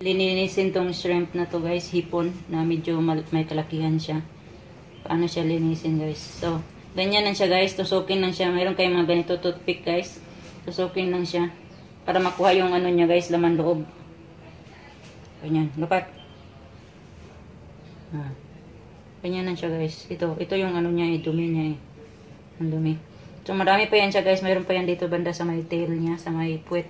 Lininisin tong shrimp na to guys, hipon na medyo may kalakihan siya. Paano siya linisin guys? So, ganyan lang siya guys, tusukin lang siya. Mayroon kayong mga ganito toothpick guys. Tusukin lang siya para makuha yung ano niya guys, laman loob. Ganyan, lukat. Ganyan lang siya guys. Ito yung ano niya, dumi niya eh. Ang dumi. So, marami pa yan siya guys. Mayroon pa yan dito banda sa may tail niya, sa may puwet.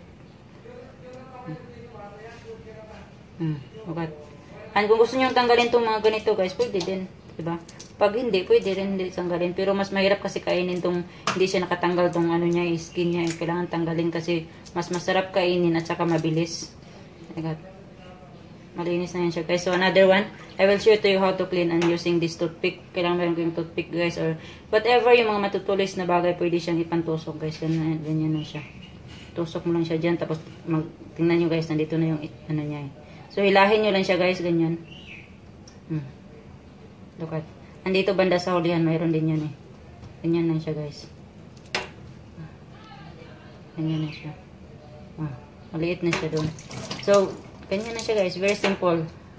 Okay. And kung gusto niyo tanggalin itong mga ganito guys, pwede din, diba? Pag hindi, pwede rin hindi tanggalin. Pero mas mahirap kasi kainin tong hindi siya nakatanggal tong ano niya, skin niya. Kailangan tanggalin kasi mas masarap kainin at saka mabilis. Okay. Malinis na yan siya guys. So another one, I will show to you how to clean and using this toothpick. Kailangan meron ko yung toothpick guys, or whatever yung mga matutulis na bagay, pwede siyang ipantusok guys. Ganyan na siya. Tusok mo lang siya dyan, tapos tingnan nyo guys, nandito na yung ano niya eh. So, hilahin nyo lang siya guys, ganyan. Look at. Andito banda sa hulihan, mayroon din yan eh. Ganyan lang siya guys. Ganyan na siya. Maliit na siya doon. So, ganyan na siya guys. Very simple.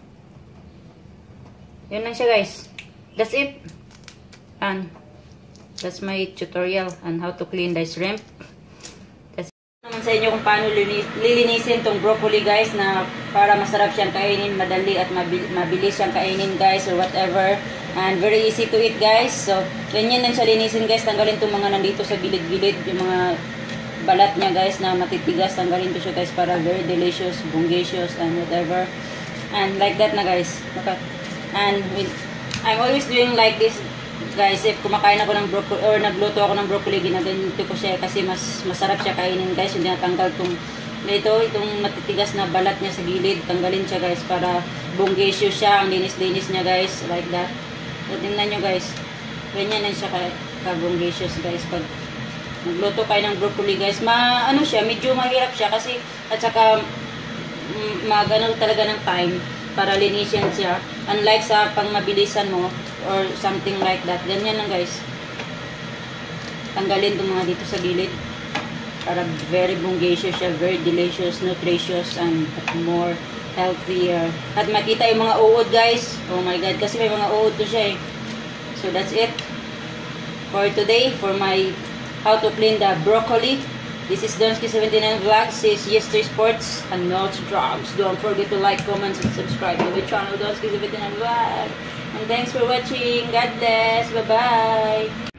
Yun lang siya guys. That's it. And, that's my tutorial on how to clean the shrimp. Sa inyo kung paano lilinisin tong broccoli guys, na para masarap siyang kainin, madali at mabilis siyang kainin guys, or whatever, and very easy to eat guys. So ganyan lang siya linisin guys. Tanggalin tong mga nandito sa gilid-gilid, yung mga balat niya guys na matitigas. Tanggalin ko siya guys para very delicious, bungacious and whatever, and like that na guys. Okay. And I'm always doing like this guys, if kumakain ako ng broccoli or nagluto ako ng broccoli, ginaganito ko siya kasi mas masarap siya kainin guys. Hindi natanggal itong matitigas na balat niya sa gilid. Tanggalin siya guys para bungacious siya, ang linis-linis niya guys, like that. So tingnan nyo guys, ganyan lang siya ka-bungacious guys. Pag nagluto kayo ng broccoli guys, ano siya, medyo mahirap siya kasi at saka magano talaga ng time para linisin siya, unlike sa pangmabilisan mo or something like that. Ganyan lang guys. Tanggalin itong mga dito sa gilid para very bungacious siya, very delicious, nutritious, and more healthier. At makita yung mga uod guys. Oh my god, kasi may mga uod to siya eh. So that's it for today, for my how to clean the broccoli. This is Donske79 Vlogs. Says yes to sports and no to drugs. Don't forget to like, comment, and subscribe to the channel Donske79 Vlogs. And thanks for watching. God bless. Bye-bye.